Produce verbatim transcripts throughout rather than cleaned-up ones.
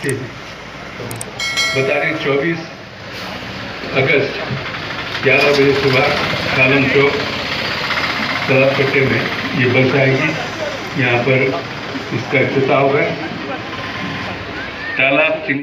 अच्छे हैं। बता रहे चौबीस अगस्त ग्यारह बजे सुबह सालम चौक तालाब कट्टे में ये बस आएगी। यहाँ पर इसका इफ्तिताह होगा। तालाब चिंग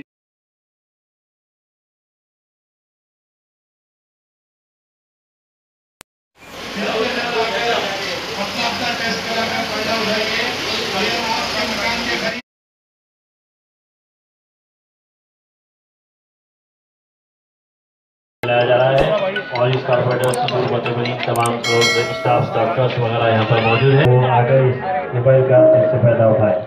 लाया जा रहा है और इस कारपोरेटर्स तमाम लोग स्टाफ डॉक्टर्स वगैरह यहाँ पर मौजूद हैं। वो आकर इस मोबाइल का इससे फायदा उठाए।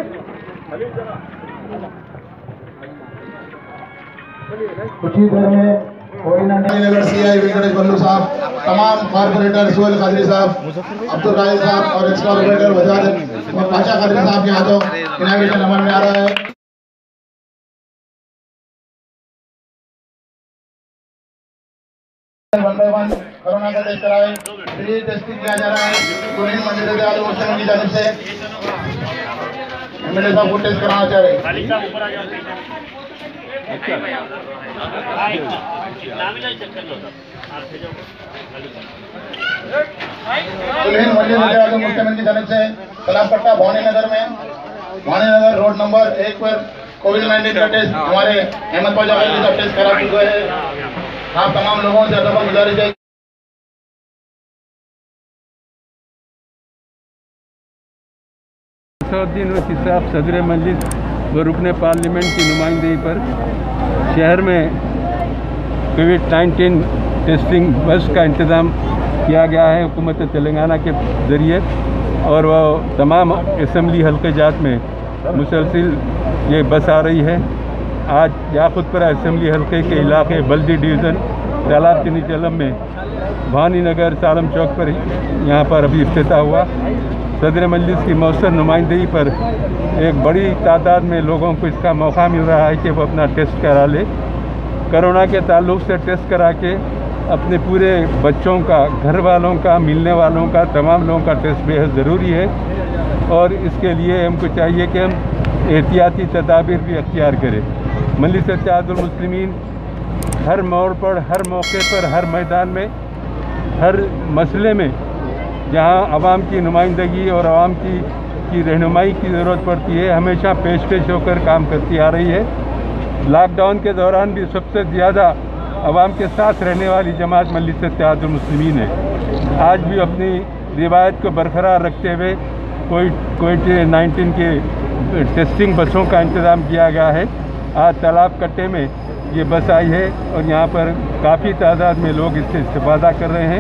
कुछ ही देर में कोई नगर सी आई वेंकटेश बल्लू साहब, तमाम कारपोरेटर सोहेल कादरी साहब, अब्दुल कादिर साहब और एक्स कारपोरेटर वजाद और पाशा कादरी साहब के हाथों इनाग्रेशन अमल में आ रहा है। वन बाय वन कोरोना का टेस्ट कराए, फ्री टेस्टिंग किया जा रहा है। पुलिस मंदिर से आलू मुस्लिम की जानिब से एमएलए साहब को टेस्ट कराना चाह रहे हैं। पुलिस मंदिर से आलू मुस्लिम की जानिब से तालाबकट्टा भवानी नगर में भवानी नगर रोड नंबर एक पर कोविड नाइन्टीन का टेस्ट हमारे अहमद पाजा का टेस्ट करा चुके हैं। आप तमाम लोगों से अदब गुजारिश है। असदुद्दीन ओवैसी साहब सदर मजलिस व रुकन पार्लियामेंट की नुमाइंदगी पर शहर में कोविड नाइन्टीन टेस्टिंग बस का इंतज़ाम किया गया है हुकूमत तेलंगाना के ज़रिए, और वह तमाम असम्बली हल्के जात में मुसलसिल ये बस आ रही है। आज याकुतपुरा असम्बली हल्के के इलाके बल्दी डिवीज़न तालाब के नीचलम में भवानी नगर सालम चौक पर यहाँ पर अभी इफ्तिताह हुआ। सदर मजलिस की मौसर नुमाइंदगी पर एक बड़ी तादाद में लोगों को इसका मौका मिल रहा है कि वो अपना टेस्ट करा ले। कोरोना के ताल्लुक़ से टेस्ट करा के अपने पूरे बच्चों का, घर वालों का, मिलने वालों का, तमाम लोगों का टेस्ट बेहद ज़रूरी है, और इसके लिए हमको चाहिए कि हम एहतियाती तदाबीर भी अख्तियार करें। मजलिस इत्तेहादुल मुस्लिमीन हर मोड़ पर, हर मौके पर, हर मैदान में, हर मसले में जहाँ आवाम की नुमाइंदगी और आवाम की की रहनुमाई की ज़रूरत पड़ती है, हमेशा पेश पेश होकर काम करती आ रही है। लॉकडाउन के दौरान भी सबसे ज़्यादा आवाम के साथ रहने वाली जमात मजलिस इत्तेहादुल मुस्लिमीन है। आज भी अपनी रिवायत को बरकरार रखते हुए कोविड नाइन्टीन के टेस्टिंग बसों का इंतज़ाम किया गया है। आज तालाब कट्टे में ये बस आई है और यहाँ पर काफ़ी तादाद में लोग इससे इस्तेफादा कर रहे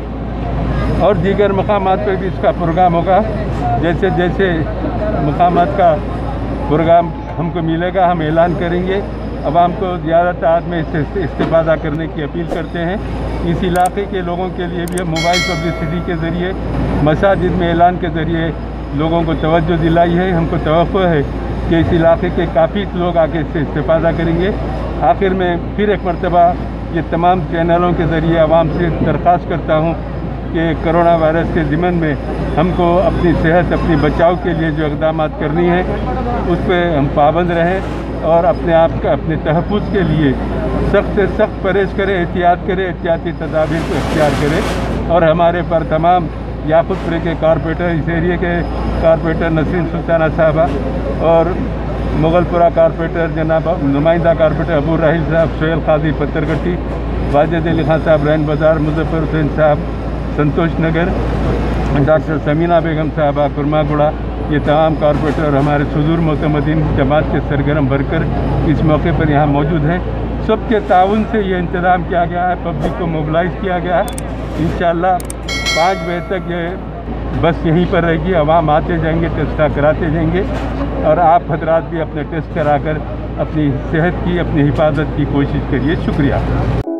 हैं, और दीगर मकामात पर भी इसका प्रोग्राम होगा। जैसे जैसे मकामात का प्रोग्राम हमको मिलेगा हम ऐलान करेंगे। आवाम को ज़्यादा तादाद में इससे इस्तेफादा करने की अपील करते हैं। इस इलाके के लोगों के लिए भी हम मोबाइल पब्लिसिटी के ज़रिए, मसाजिद में ऐलान के ज़रिए लोगों को तवज्जो दिलाई है। हमको तवक्को है कि इस इलाके के काफ़ी लोग आके इससे इस्तेफादा करेंगे। आखिर में फिर एक मरतबा ये तमाम चैनलों के ज़रिए आवाम से दरख्वास्त करता हूँ कि कोरोना वायरस के ज़िमन में हमको अपनी सेहत, अपनी बचाव के लिए जो इक़दाम करनी है उस पर हम पाबंद रहें, और अपने आप का, अपने तहफ़्फ़ुज़ के लिए सख्त से सख्त परहेज़ करें, एहतियात करें, एहतियाती तदाबीर को इख्तियार करें। और हमारे पर तमाम याकुतपुरे के कारपोरेटर, इस एरिए के कारपोरेटर नसीम सुल्ताना साहबा और मुगलपुरा कारपोरेटर जनाब नुमाइंदा कारपोरेटर अबू राहिल साहब, सोहेल कादरी पत्थरगट्टी, वाजिद अली खान साहब रैन बाज़ार, मुजफ्फर हुसैन साहब संतोष नगर, डॉक्टर समीना बेगम साहबा कुरमागुड़ा, ये तमाम कारपोरेटर हमारे सुदूर मोतमदीन जमात के सरगर्म भरकर इस मौके पर यहाँ मौजूद हैं। सबके ताउन से ये इंतज़ाम किया गया है, पब्लिक को मोबिलाइज़ किया गया है। इंशाअल्लाह पाँच बजे तक ये बस यहीं पर रहेगी। आवाम आते जाएंगे, टेस्ट कराते जाएंगे, और आप हजरात भी अपने टेस्ट कराकर अपनी सेहत की, अपनी हिफाजत की कोशिश करिए। शुक्रिया।